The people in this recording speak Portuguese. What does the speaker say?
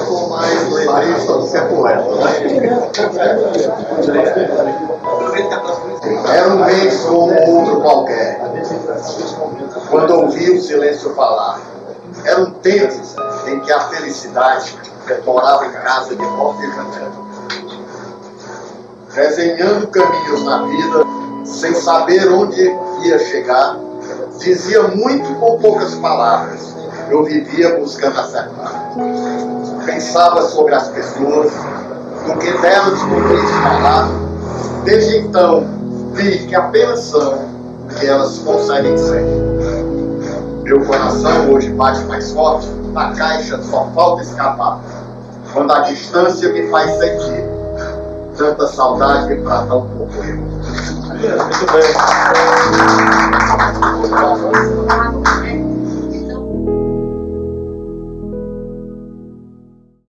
sou mais letrista do que poeta, né? Era um mês como outro qualquer, quando ouvi o silêncio falar. Era um tempo em que a felicidade morava em casa de porta e janela, desenhando caminhos na vida, sem saber onde ia chegar. Dizia muito com poucas palavras. Eu vivia buscando acertar. Pensava sobre as pessoas, do que delas poderia falar. Desde então, vi que apenas são o que elas conseguem ser. Meu coração hoje bate mais forte, na caixa só falta escapar. Quando a distância me faz sentir tanta saudade para tão pouco eu. Muito bem.